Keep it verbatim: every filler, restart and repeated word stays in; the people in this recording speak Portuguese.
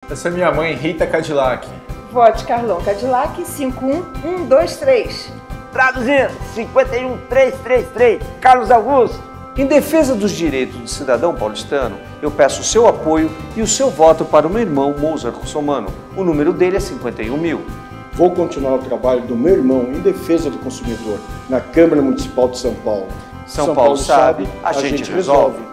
Essa é minha mãe, Rita Cadillac. Vote Carlão Cadillac cinco um um dois três. Traduzindo, cinquenta e um trezentos e trinta e três, Carlos Augusto. Em defesa dos direitos do cidadão paulistano, eu peço o seu apoio e o seu voto para o meu irmão Mozart Russomano. O número dele é cinquenta e um mil. Vou continuar o trabalho do meu irmão em defesa do consumidor na Câmara Municipal de São Paulo. São, São Paulo, Paulo sabe, a, a gente, gente resolve. resolve.